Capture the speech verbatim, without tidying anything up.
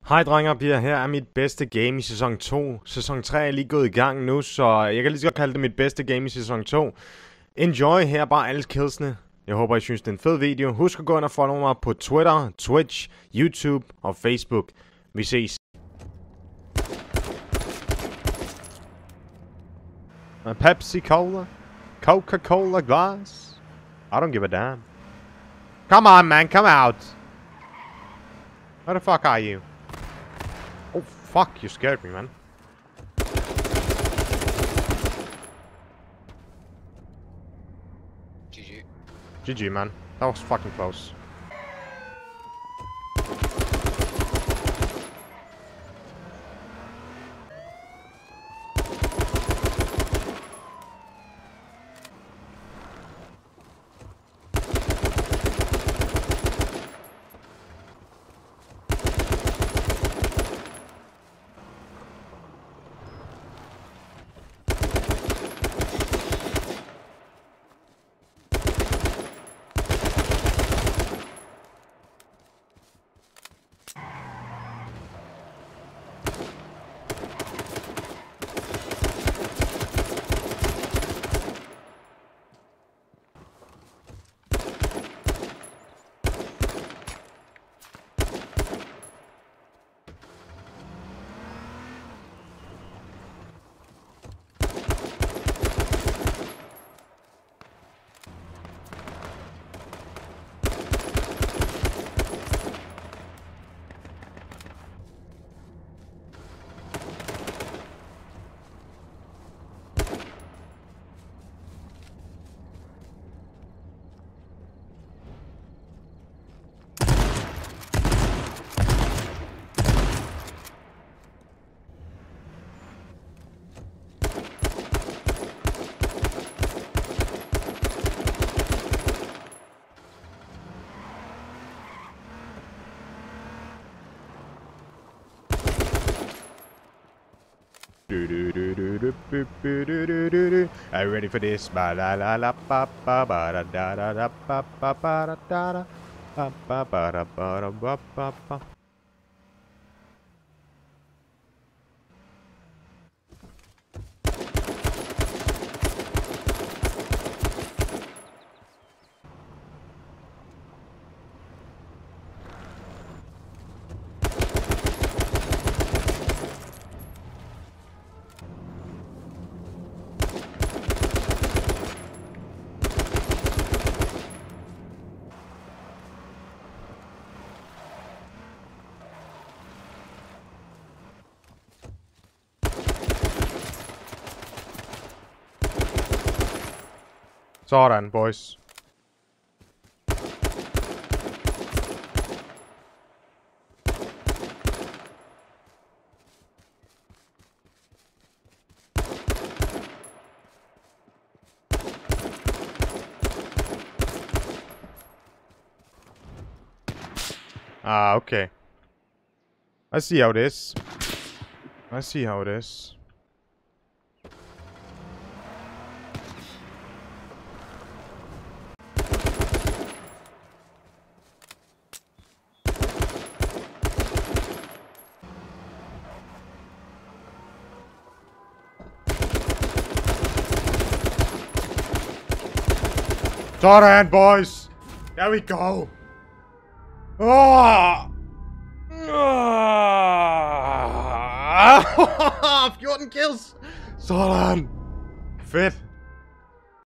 Hej drenge og piger, her er mit bedste game i sæson to. Sæson tre er lige gået i gang nu, så jeg kan lige så godt kalde det mit bedste game i sæson to. Enjoy, her er bare alle killsene. Jeg håber I synes det er en fed video. Husk at gå ind og follow mig på Twitter, Twitch, YouTube og Facebook. Vi ses. A Pepsi Cola, Coca-Cola glass. I don't give a damn. Come on man, come out. Where the fuck are you? Oh fuck, you scared me, man. G G. G G, man. That was fucking close. Do do do do do do do do do do do. Are you ready for this? Ba la la la ba ba ba da da da da ba ba ba da da da ba ba ba da ba da ba ba ba. Sådan, boys. Ah, okay. I see how it is. I see how it is. Sådan, boys! There we go! Oh! Oh! fjorten kills! Sådan! Fedt!